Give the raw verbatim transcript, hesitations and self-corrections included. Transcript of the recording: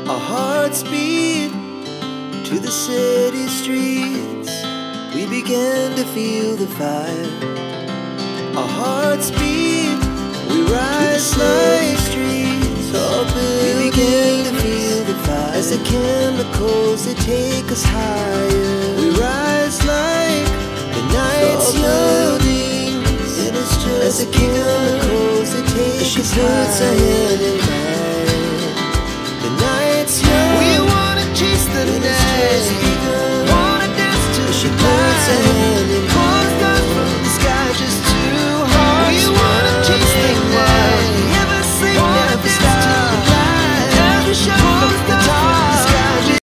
Our hearts beat to the city streets. We began to feel the fire. Our hearts beat, we rise like streets. Tall buildings, we began to feel the fire. As the chemicals, they take us higher. We